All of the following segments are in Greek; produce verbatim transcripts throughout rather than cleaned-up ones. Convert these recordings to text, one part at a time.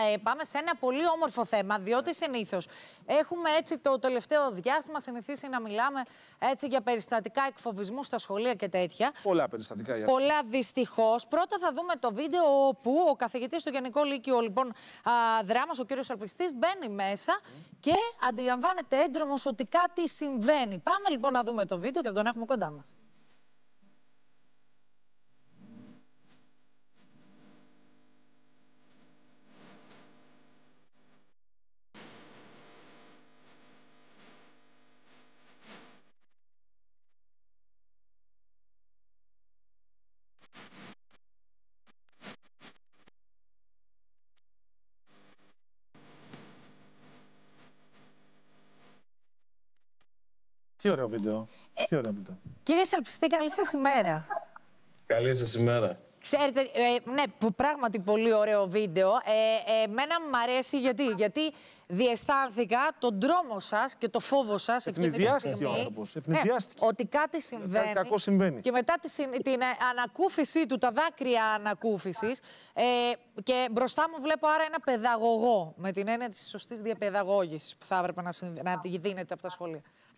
ε, πάμε σε ένα πολύ όμορφο θέμα, διότι συνήθως έχουμε έτσι το τελευταίο διάστημα συνηθίσει να μιλάμε έτσι για περιστατικά εκφοβισμού στα σχολεία και τέτοια. Πολλά περιστατικά. Για... Πολλά δυστυχώς. Πρώτα θα δούμε το βίντεο όπου ο καθηγητής στο Γενικό Λύκειο λοιπόν, α, Δράμας, ο κύριος Αλπιστής, μπαίνει μέσα mm. και αντιλαμβάνεται έντρομος ότι κάτι συμβαίνει. Πάμε λοιπόν να δούμε το βίντεο και τον έχουμε κοντά μας. Τι ωραίο βίντεο. Ε, Τι ωραίο βίντεο. Κύριε Αλπιστή, καλή σας ημέρα. Καλή σας ημέρα. Ξέρετε, ε, ναι, πράγματι πολύ ωραίο βίντεο. Ε, ε, εμένα μου αρέσει γιατί, γιατί διαισθάνθηκα τον τρόμο σας και το φόβο σας. Ευνηδιάστηκε ο άνθρωπος. Ευνηδιάστηκε. Ναι, ότι κάτι συμβαίνει. Κάτι κακό συμβαίνει. Και μετά τη, την ανακούφιση του, τα δάκρυα ανακούφισης, ε, και μπροστά μου βλέπω άρα ένα παιδαγωγό, με την έννοια της σωστής διαπαιδαγώγησης που θα έπρεπε να, να δίνεται από τα σχολεία.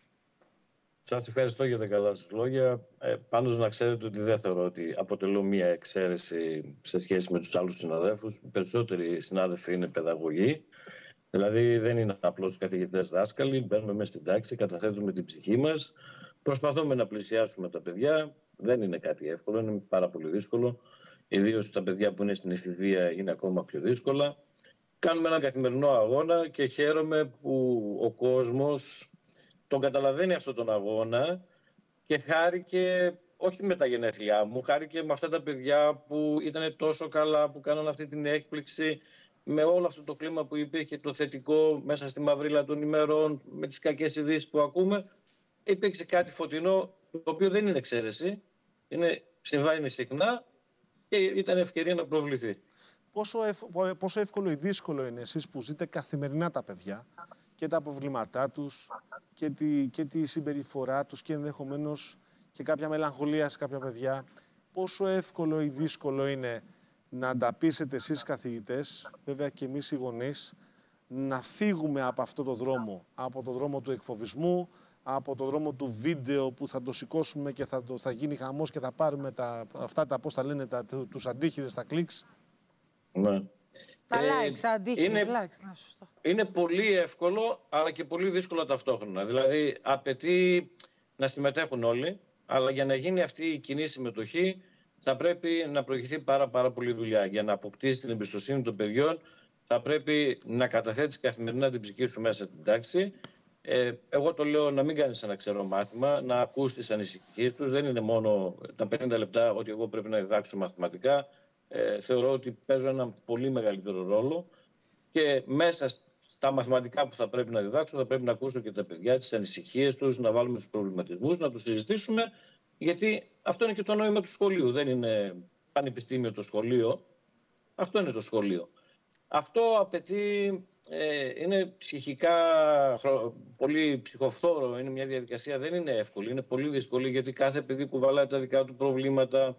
Σας ευχαριστώ για τα καλά σας λόγια. Ε, πάντως να ξέρετε ότι δεν θεωρώ ότι αποτελώ μία εξαίρεση σε σχέση με τους άλλους συναδέλφους. Οι περισσότεροι συνάδελφοι είναι παιδαγωγοί. Δηλαδή δεν είναι απλώς καθηγητές δάσκαλοι. Μπαίνουμε μέσα στην τάξη, καταθέτουμε την ψυχή μας. Προσπαθούμε να πλησιάσουμε τα παιδιά. Δεν είναι κάτι εύκολο, είναι πάρα πολύ δύσκολο. Ιδίως τα παιδιά που είναι στην εφηβεία είναι ακόμα πιο δύσκολα. Κάνουμε έναν καθημερινό αγώνα και χαίρομαι που ο κόσμος τον καταλαβαίνει αυτόν τον αγώνα και χάρηκε όχι με τα γενέθλιά μου, χάρηκε με αυτά τα παιδιά που ήταν τόσο καλά, που κάναν αυτή την έκπληξη, με όλο αυτό το κλίμα που υπήρχε, το θετικό μέσα στη μαυρίλα των ημερών, με τις κακές ειδήσεις που ακούμε. Υπήρξε κάτι φωτεινό, το οποίο δεν είναι εξαίρεση, είναι, συμβαίνει συχνά και ήταν ευκαιρία να προβληθεί. Πόσο, ευ, πόσο εύκολο ή δύσκολο είναι εσείς που ζείτε καθημερινά τα παιδιά και τα προβλήματά τους και τη, και τη συμπεριφορά τους και ενδεχομένως και κάποια μελαγχολία σε κάποια παιδιά, πόσο εύκολο ή δύσκολο είναι να ανταπείσετε εσείς καθηγητές, βέβαια και εμείς οι γονείς, να φύγουμε από αυτό το δρόμο, από το δρόμο του εκφοβισμού, από το δρόμο του βίντεο που θα το σηκώσουμε και θα, το, θα γίνει χαμός και θα πάρουμε τα, αυτά τα, πώς τα λένε, τα, τους αντίχειρες, τα κλικς. Ναι. Τα likes, ε, αντίχειρες, είναι, likes, ναι, σωστό. Είναι πολύ εύκολο, αλλά και πολύ δύσκολο ταυτόχρονα. Δηλαδή, απαιτεί να συμμετέχουν όλοι, αλλά για να γίνει αυτή η κοινή συμμετοχή θα πρέπει να προηγηθεί πάρα, πάρα πολύ δουλειά. Για να αποκτήσει την εμπιστοσύνη των παιδιών, θα πρέπει να καταθέτεις καθημερινά την ψυχή σου μέσα στην τάξη. Ε, εγώ το λέω να μην κάνεις ένα ξερό μάθημα, να ακούς τις ανησυχίες τους. Δεν είναι μόνο τα πενήντα λεπτά ότι εγώ πρέπει να διδάξω μαθηματικά. Ε, θεωρώ ότι παίζω ένα πολύ μεγαλύτερο ρόλο και μέσα στα μαθηματικά που θα πρέπει να διδάξω θα πρέπει να ακούσω και τα παιδιά, τις ανησυχίες τους, να βάλουμε τους προβληματισμούς, να τους συζητήσουμε, γιατί αυτό είναι και το νόημα του σχολείου. Δεν είναι πανεπιστήμιο το σχολείο, αυτό είναι το σχολείο. Αυτό απαιτεί, ε, είναι ψυχικά πολύ ψυχοφθόρο, είναι μια διαδικασία, δεν είναι εύκολη, είναι πολύ δύσκολη, γιατί κάθε παιδί κουβαλάει τα δικά του προβλήματα.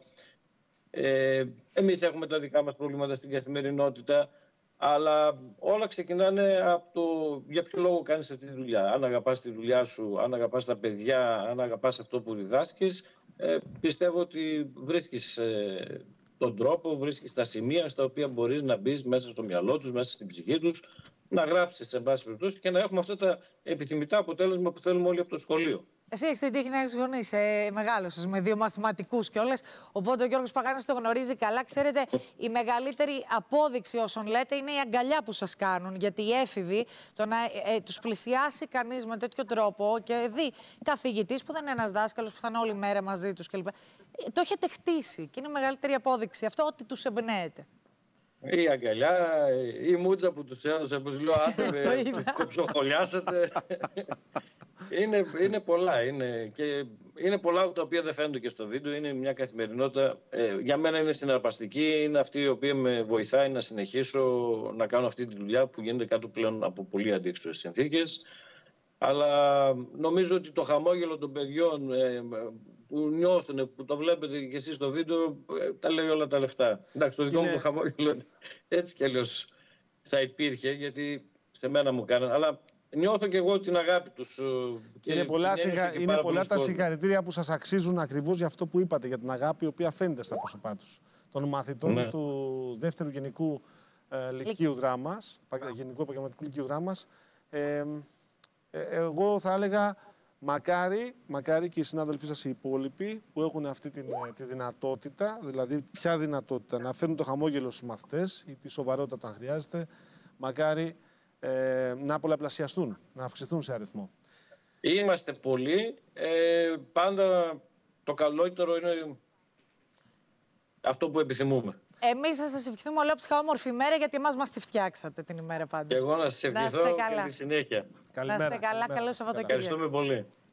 Ε, εμείς έχουμε τα δικά μας προβλήματα στην καθημερινότητα, αλλά όλα ξεκινάνε από το για ποιο λόγο κάνεις αυτή τη δουλειά. Αν αγαπάς τη δουλειά σου, αν αγαπάς τα παιδιά, αν αγαπάς αυτό που διδάσκεις, ε, πιστεύω ότι βρίσκεις ε, τον τρόπο, βρίσκεις τα σημεία στα οποία μπορείς να μπεις μέσα στο μυαλό τους, μέσα στην ψυχή τους, να γράψεις σε βάση περιπτώσει και να έχουμε αυτά τα επιθυμητά αποτέλεσμα που θέλουμε όλοι από το σχολείο. Εσύ έχεις την τύχη να έχεις γονείς, ε, μεγάλωσες με δύο μαθηματικούς κιόλας. Οπότε ο Γιώργος Παγάνης το γνωρίζει καλά. Ξέρετε, η μεγαλύτερη απόδειξη όσων λέτε είναι η αγκαλιά που σας κάνουν. Γιατί οι έφηβοι, το να ε, τους πλησιάσει κανείς με τέτοιο τρόπο και δει καθηγητής που δεν είναι ένας δάσκαλος που θα είναι όλη μέρα μαζί τους κλπ. Ε, το έχετε χτίσει και είναι η μεγαλύτερη απόδειξη αυτό ότι τους εμπνέεται. Η αγκαλιά, η μούτζα που τους έδωσε, όπως λέω, άντε κοψοχολιάσετε. Είναι, είναι πολλά. Είναι, και είναι πολλά τα οποία δεν φαίνονται και στο βίντεο. Είναι μια καθημερινότητα. Ε, για μένα είναι συναρπαστική. Είναι αυτή η οποία με βοηθάει να συνεχίσω να κάνω αυτή τη δουλειά που γίνεται κάτω πλέον από πολύ αντίξωες συνθήκες. Αλλά νομίζω ότι το χαμόγελο των παιδιών ε, που νιώθουν, που το βλέπετε και εσείς στο βίντεο, ε, τα λέει όλα τα λεφτά. Εντάξει, το δικό είναι... μου το χαμόγελο έτσι κι αλλιώς θα υπήρχε, γιατί σε μένα μου κάνανε, αλλά νιώθω και εγώ την αγάπη τους. Και είναι πολλά, συγχα... και είναι πολλά τα συγχαρητήρια που σας αξίζουν ακριβώς για αυτό που είπατε, για την αγάπη η οποία φαίνεται στα πρόσωπά τους. Των μαθητών ναι. του δεύτερου γενικού ε, λυκείου δράμας, γενικού επαγγελματικού λυκείου δράμας. Ε, ε, εγώ θα έλεγα μακάρι, μακάρι και οι συνάδελφοί σας οι υπόλοιποι που έχουν αυτή τη, τη δυνατότητα, δηλαδή ποια δυνατότητα, να φέρνουν το χαμόγελο στους μαθητές ή τη σοβαρότητα όταν χρειάζεται, μακάρι ε, να πολλαπλασιαστούν, να αυξηθούν σε αριθμό. Είμαστε πολλοί, ε, πάντα το καλότερο είναι αυτό που επιθυμούμε. Εμείς θα σας ευχηθούμε ολόψυχα όμορφη ημέρα, γιατί εμάς μας τη φτιάξατε την ημέρα πάντως. Και εγώ να σας ευχηθώ και τη συνέχεια. Καλημέρα. Να είστε καλά, καλό Σαββατοκύριακο. Ευχαριστούμε πολύ.